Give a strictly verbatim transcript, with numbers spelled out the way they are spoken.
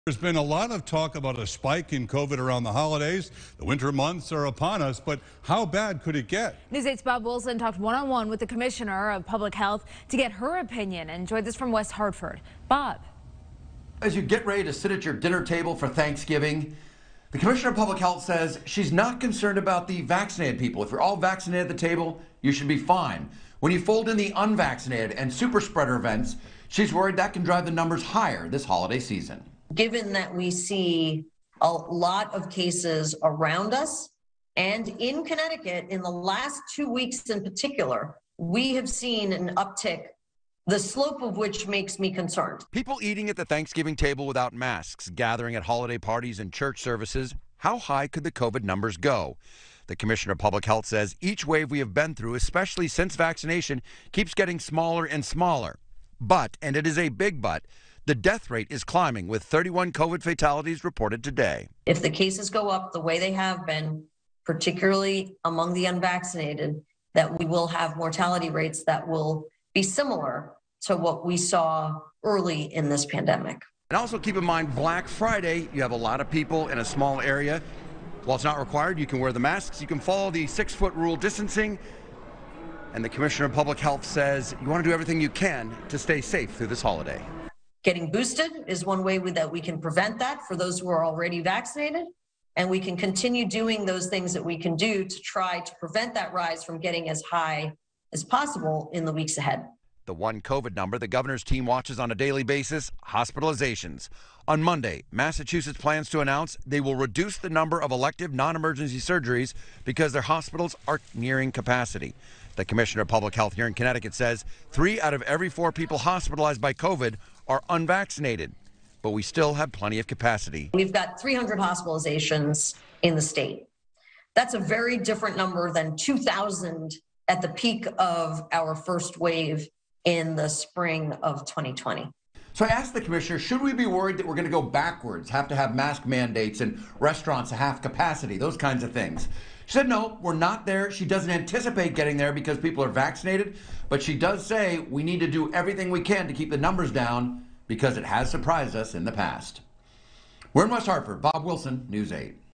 There's been a lot of talk about a spike in COVID around the holidays. The winter months are upon us, but how bad could it get? News eight's Bob Wilson talked one-on-one with the Commissioner of Public Health to get her opinion and joined us from West Hartford. Bob. As you get ready to sit at your dinner table for Thanksgiving, the Commissioner of Public Health says she's not concerned about the vaccinated people. If you're all vaccinated at the table, you should be fine. When you fold in the unvaccinated and super spreader events, she's worried that can drive the numbers higher this holiday season. Given that we see a lot of cases around us and in Connecticut in the last two weeks in particular, we have seen an uptick, the slope of which makes me concerned. People eating at the Thanksgiving table without masks, gathering at holiday parties and church services. How high could the COVID numbers go? The Commissioner of Public Health says each wave we have been through, especially since vaccination, keeps getting smaller and smaller. But, and it is a big but, the death rate is climbing with thirty-one COVID fatalities reported today. If the cases go up the way they have been, particularly among the unvaccinated, that we will have mortality rates that will be similar to what we saw early in this pandemic. And also keep in mind, Black Friday, you have a lot of people in a small area. While it's not required, you can wear the masks. You can follow the six-foot rule distancing. And the Commissioner of Public Health says you want to do everything you can to stay safe through this holiday. Getting boosted is one way we, that we can prevent that for those who are already vaccinated. And we can continue doing those things that we can do to try to prevent that rise from getting as high as possible in the weeks ahead. The one COVID number the governor's team watches on a daily basis, hospitalizations. On Monday, Massachusetts plans to announce they will reduce the number of elective non-emergency surgeries because their hospitals are nearing capacity. The Commissioner of Public Health here in Connecticut says three out of every four people hospitalized by COVID are unvaccinated, but we still have plenty of capacity. We've got three hundred hospitalizations in the state. That's a very different number than two thousand at the peak of our first wave in the spring of twenty twenty. So I asked the Commissioner, should we be worried that we're going to go backwards, have to have mask mandates and restaurants at half capacity, those kinds of things? She said, no, we're not there. She doesn't anticipate getting there because people are vaccinated, but she does say we need to do everything we can to keep the numbers down because it has surprised us in the past. We're in West Hartford. Bob Wilson, News eight.